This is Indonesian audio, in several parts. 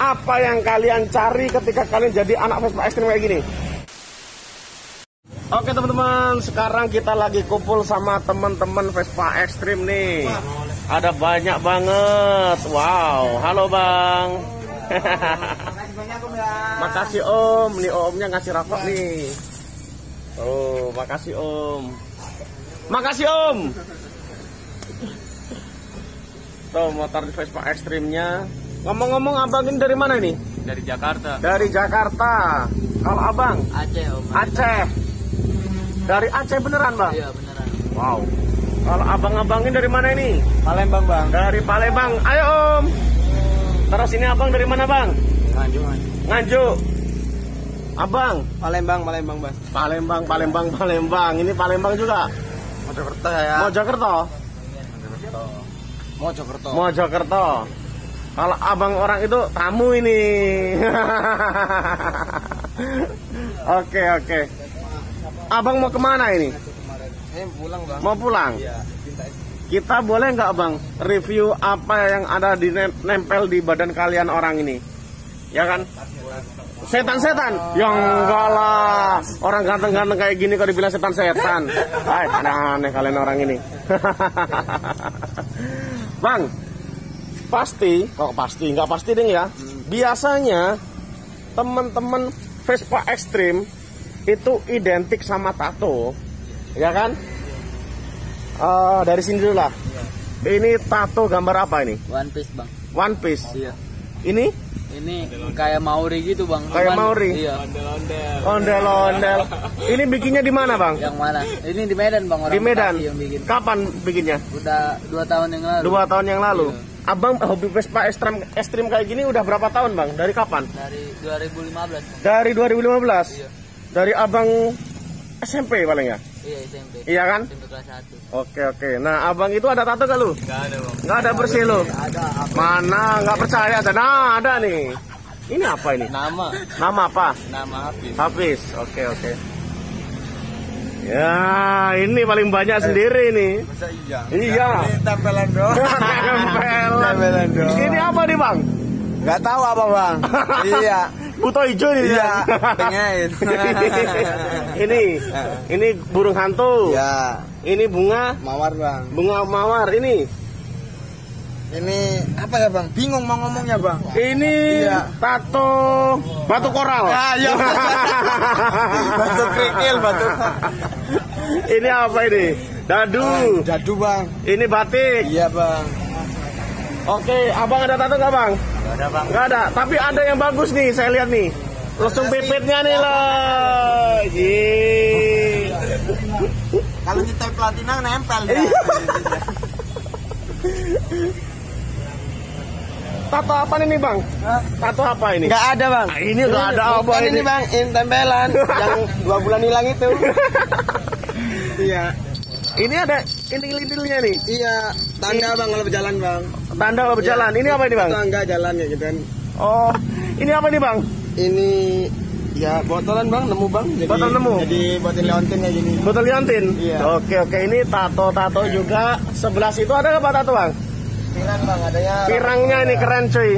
Apa yang kalian cari ketika kalian jadi anak Vespa ekstrim kayak gini? Oke teman-teman, sekarang kita lagi kumpul sama teman-teman Vespa ekstrim nih. Ada banyak banget. Wow, halo Bang. Makasih Om. Nih Omnya ngasih rokok nih. Oh, makasih Om. Makasih Om. Tuh motor Vespa ekstrimnya. Ngomong-ngomong abang ini dari mana nih? Dari Jakarta. Dari Jakarta. Kalau abang? Aceh Om. Aceh. Dari Aceh beneran Bang? Iya beneran. Wow. Kalau abang-abang ini dari mana ini? Palembang Bang. Dari Palembang. Ayo Om. Terus ini abang dari mana Bang? Nganjuk. Nganjuk. Abang? Palembang Bang. Palembang. Ini Palembang juga? Mojokerto ya. Mojokerto. Kalau abang orang itu tamu ini. Oke. Abang mau kemana ini? Pulang Bang. Mau pulang? Iya. Kita boleh nggak Bang review apa yang ada di nempel di badan kalian orang ini? Ya kan? Setan-setan? Ya enggak lah. Orang ganteng-ganteng kayak gini kok dibilang setan-setan. Aneh-aneh kalian orang ini. Bang, nggak pasti ding ya. Biasanya teman-teman Vespa ekstrim itu identik sama tato, ya kan? Dari sini dulu lah. Ini tato gambar apa ini? One Piece Bang. One Piece. Iya. Ini Kayak Maori gitu Bang. kayak Maori. Iya. Ondel-ondel. Ini bikinnya di mana Bang? Yang mana? Ini di Medan Bang. Orang Di Medan. Bekasi yang bikin. Kapan bikinnya? Udah 2 tahun yang lalu. 2 tahun yang lalu. Iya. Abang hobi Vespa ekstrim kayak gini udah berapa tahun Bang? Dari kapan? Dari 2015 Bang. Dari 2015. Iya. Dari abang SMP paling ya? Iya SMP. Iya kan? SMP kelas 1. Oke. Nah abang itu ada tato gak lu? Enggak ada Bang. Nggak ada bersih lu? Ada. Mana? Nggak percaya? Nah ada nih. Ini apa ini? Nama Nama apa? Hafiz. Hafiz. Oke. Ya ini paling banyak sendiri nih. Masa iya? Iya. Ini tempelan doang. Tempelan doang. Ini apa nih Bang? Enggak tahu apa Bang. Iya. Buto hijau nih. Iya. Pengen. Ini burung hantu. Ya. Ini bunga Mawar Bang. bunga mawar ini. Ini apa ya Bang? Bingung mau ngomongnya Bang. Ini Iya. tato batu koral. Ah iya. Batu kerikil, batu. Ini apa ini? Dadu. Dadu Bang. Ini batik. Iya Bang. Oke, abang ada tato nggak Bang? Enggak ada Bang. Nggak ada. Tapi ada yang bagus nih, saya lihat nih. Langsung pipitnya nih lah. Kalau nyetel platina nempel ya. Tato apa nih Bang? Tato apa ini? Enggak ada Bang. Nah, ini nggak ada apa Bukan ini? ini Bang, ini tempelan yang 2 bulan hilang itu. Iya. Ini ada lintil-lintilnya nih. Iya, tanda Bang kalau berjalan Bang. Tanda kalau berjalan. Ini apa ini Bang? Tangga jalan ya gitu kan. Oh, ini apa nih Bang? Ini ya botolan Bang, nemu Bang. Botol nemu? Jadi buatin leontin kayak gini. Botol liontin? Iya. Oke. Ini tato juga. Sebelah situ ada apa tato Bang? Pirang Bang, adanya. Pirangnya ini keren cuy.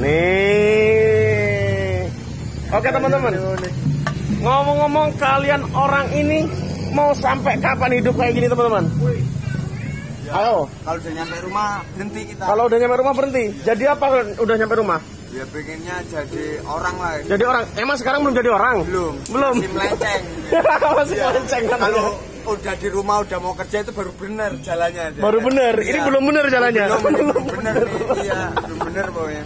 Nih. Oke teman-teman. Ngomong-ngomong kalian orang ini mau sampai kapan hidup kayak gini teman-teman? Ayo. Kalau udah nyampe rumah berhenti kita. Kalau udah nyampe rumah berhenti. Jadi apa kalau udah nyampe rumah? Ya pengennya jadi orang lah. Jadi orang. Emang sekarang belum jadi orang? Belum. Masih melenceng. Masih melenceng katanya. Kalau udah di rumah udah mau kerja itu baru bener jalannya. Baru bener. Iya. Ini belum bener jalannya. Belum bener nih. Iya, belum bener pokoknya.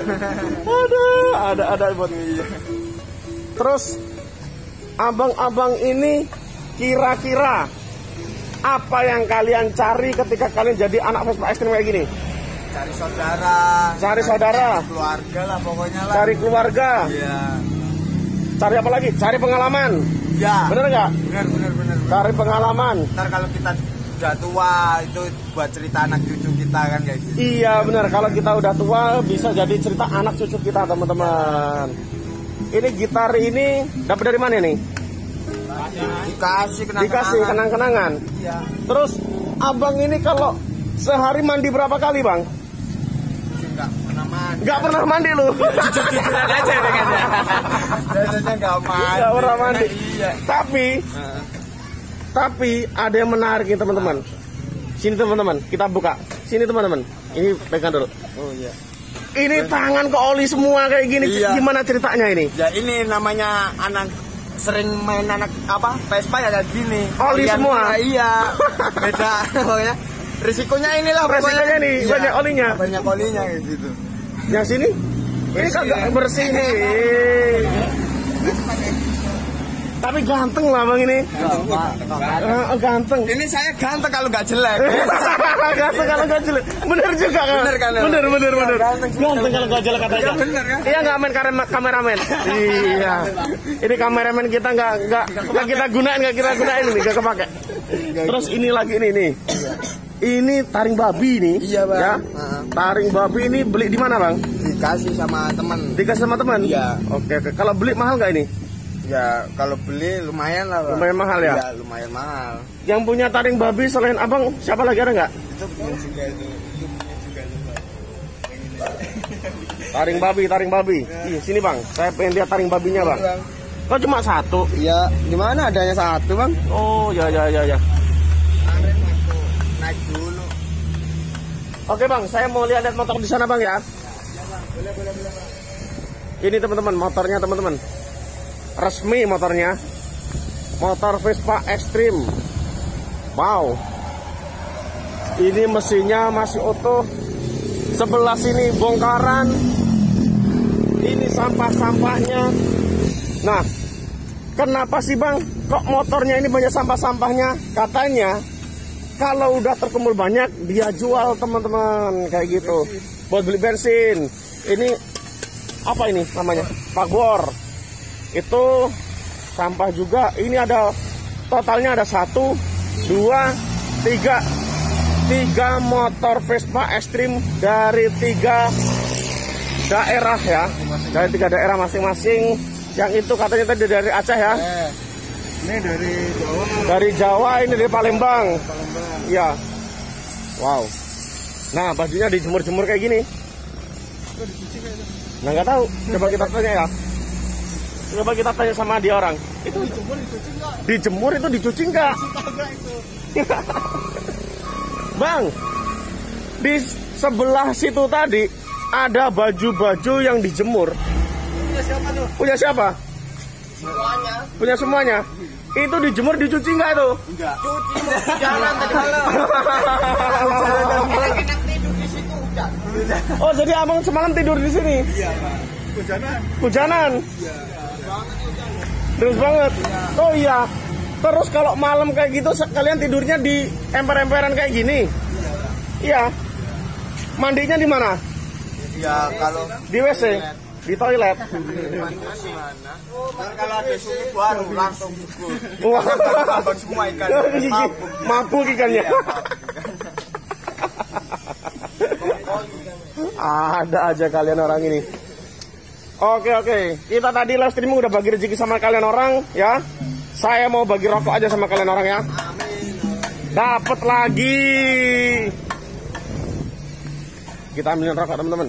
Ada buat. Iya. Terus abang-abang ini kira-kira apa yang kalian cari ketika kalian jadi anak Vespa ekstrim kayak gini? Cari saudara. Cari saudara. Keluarga lah pokoknya lah. Cari keluarga. Iya. Cari apa lagi? Cari pengalaman. Ya. Bener nggak? Bener. Cari pengalaman. Ntar kalau kita udah tua itu buat cerita anak cucu kita kan kayak gitu. Iya bener. Kalau kita udah tua bisa jadi cerita anak cucu kita teman-teman. Ini gitar ini dapat dari mana nih? Dikasih kenang-kenangan. Iya. Terus abang ini kalau sehari mandi berapa kali Bang? Enggak pernah Nggak pernah mandi lu. Jujur-jujuran aja dengan ya. Biasanya nggak mandi. Nggak pernah mandi. Iya. Tapi ada yang menarik nih teman-teman. Sini teman-teman, kita buka. Sini teman-teman. Ini pegang dulu. Oh iya. Ini tangan ke oli semua kayak gini. Iya. Gimana ceritanya ini? Ya ini namanya anak sering main anak apa Vespa ya kayak gini. Oli semua. Iya. Beda pokoknya. Risikonya inilah Resikonya nih, iya. banyak olinya. Banyak olinya kayak gitu. Yang sini? Ini kagak bersih nih. Tapi ganteng lah bang ini. Ganteng. Ini saya ganteng kalau nggak jelek. Ganteng kalau nggak jelek. Bener juga kan? Bener kan? Bener. Ganteng kalau nggak jelek katanya. Iya bener kan? Iya nggak main kameramen. Iya. Ini kameramen kita nggak kita gunain ini nggak kepake. Terus ini lagi ini nih. Ini taring babi nih. Iya bang. Ya? Taring babi ini beli di mana bang? Dikasih sama teman. Dikasih sama teman. Iya. Oke. Kalau beli mahal nggak ini? Ya kalau beli lumayan lah bang. Lumayan mahal ya? Iya lumayan mahal. Yang punya taring babi selain abang siapa lagi, ada nggak? Itu punya juga itu. Taring babi. Ih, sini bang, saya pengen lihat taring babinya bang. Kok cuma satu? Iya, gimana adanya satu bang? Oh ya. Naik dulu. Oke bang, saya mau lihat motor di sana bang ya. Boleh. Ini teman-teman motornya teman-teman. Resmi motornya. Motor Vespa Extreme. Wow. Ini mesinnya masih utuh. Sebelah sini bongkaran. Ini sampah-sampahnya. Nah, kenapa sih bang kok motornya ini banyak sampah-sampahnya? Katanya kalau udah terkumpul banyak dia jual teman-teman kayak gitu buat beli bensin. Ini apa ini namanya? Pagbor. Itu sampah juga. Ini ada totalnya ada 1, 2, 3 motor Vespa Extreme dari 3 daerah ya. Dari 3 daerah masing-masing. Yang itu katanya tadi dari Aceh ya. Ini dari Jawa. Dari Jawa, ini dari Palembang. Ya. Wow. Nah, bajunya dijemur-jemur kayak gini. Nah, nggak tahu. Coba kita tanya ya. Coba kita tanya sama dia orang. Itu dijemur itu dicuci nggak? Bang, di sebelah situ tadi ada baju-baju yang dijemur. Punya siapa tuh? Punya siapa? Semuanya. Punya semuanya. Itu dijemur dicuci nggak tuh? Enggak. Cuci jalan tadi malam. Enak tidur di situ udah. Oh, jadi abang semalam tidur di sini? Iya, Pak. Hujanan? Iya. Terus banget. Oh iya. Terus kalau malam kayak gitu kalian tidurnya di emper-emperan kayak gini? Iya. Mandinya di mana? Ya kalau Di WC? Di toilet? kalau ada suku baru langsung cukup. Wah. Makan semua ikan. Mabuk ikannya. Ada aja kalian orang ini. Oke. Kita tadi live streaming udah bagi rezeki sama kalian orang ya. Saya mau bagi rokok aja sama kalian orang ya. Dapat lagi. Kita ambilin rokok teman-teman.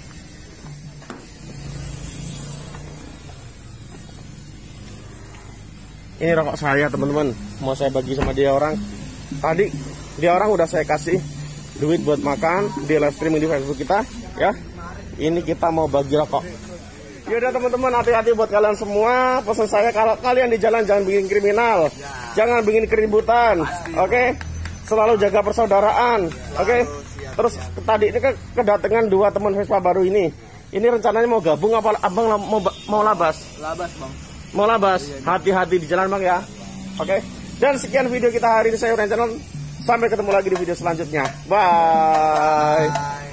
Ini rokok saya teman-teman. Mau saya bagi sama dia orang. Tadi dia orang udah saya kasih duit buat makan di live streaming di Facebook kita ya. Ini kita mau bagi rokok. Yaudah teman-teman, hati-hati buat kalian semua. Pesan saya, kalau kalian di jalan jangan bikin kriminal, jangan bikin keributan, oke? Selalu jaga persaudaraan, oke? Terus tadi ini kedatangan 2 teman Vespa baru ini. Ini rencananya mau gabung apa abang mau labas? Labas bang. Mau labas? Hati-hati di jalan bang ya, oke? Dan sekian video kita hari ini, saya Uren Channel. Sampai ketemu lagi di video selanjutnya. Bye.